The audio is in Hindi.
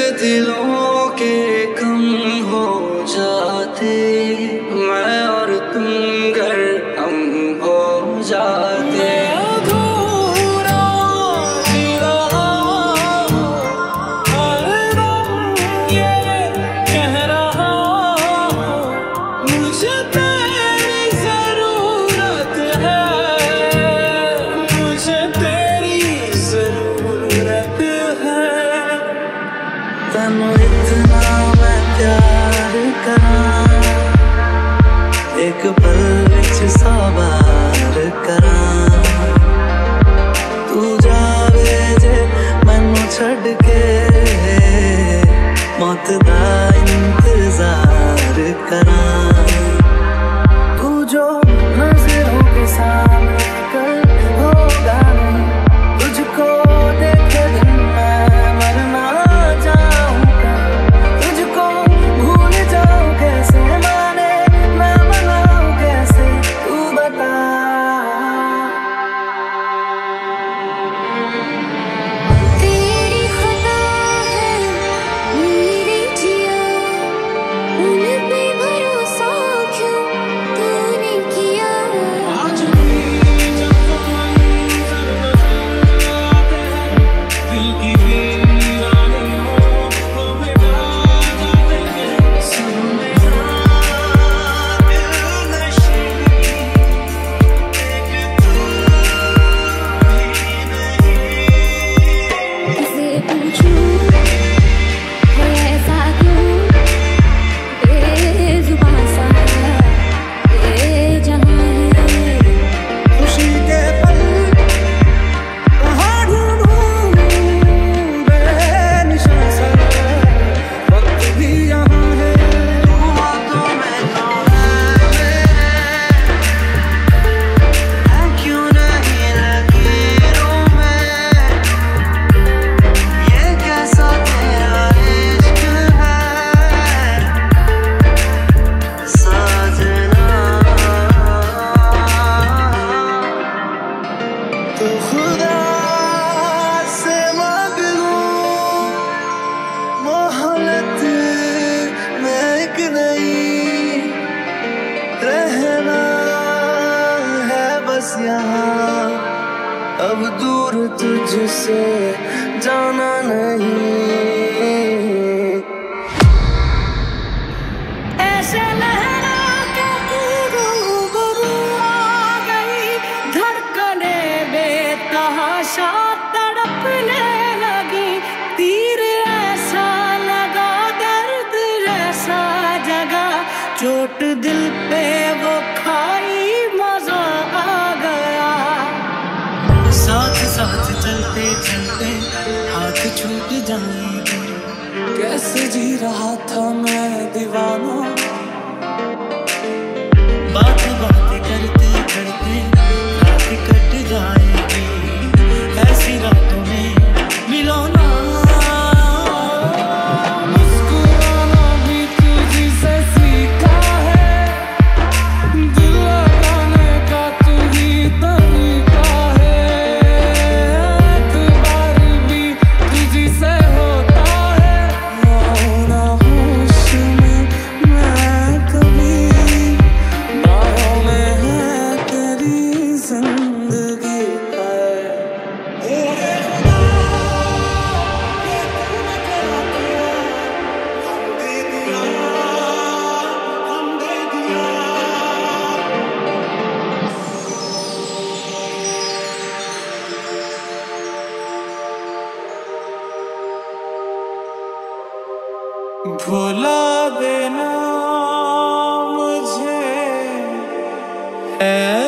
दिलों के कम हो जाते, मैं और तुम गर हम हो जाते। तैनू इतना मैं प्यार करां, एक पल विच सौ बार करां। तू जावे जे मैनू छड़ के, मौत दा इंतजार करां। तू जो नजरों के सामने कल होगा नहीं, तुझको देखे दिन मैं मरना चाहूँगा। तुझको भूल जाऊँ कैसे, माने मैं मनाऊँ कैसे, तू बता। तेरी खता है मेरी जिया, उन पे भरोसा क्यों तूने किया। किसे पूछूं है ऐसा क्यों, बेजुबान सा ये जहां है। खुशी के पल कहाँ ढूंढूं, बेनिशान सा वक्त भी यहाँ है। तू बातों में तो है क्यों नहीं लकीरों में, ये कैसा तेरा इश्क है साजना। तो खुदा से मांग लूं मोहलत में एक नई, रहना है बस यहाँ, अब दूर तुझसे जाना नहीं। ऐसे लहरा के तू रूबरू आ गई, धड़कने बेतहाशा तड़पने लगी। तीर ऐसा लगा, दर्द ऐसा जगा, चोट दिल पे वो खाई, मजा आ गया। साथ साथ चलते चलते हाथ छूट जाएंगे, कैसे जी रहा था मैं दीवाना। बात बात करते करते रात कट जाएगी, ऐसी रातों में मिलो ना। मुस्कुराना भी तुझी से सीखा है, दिल लगाने का तू ही तरीका है। एतबार भी तुझी से होता है, ना होश में मैं कभी, बाहों में है तेरी जिंदगी है। भुला देना मुझे है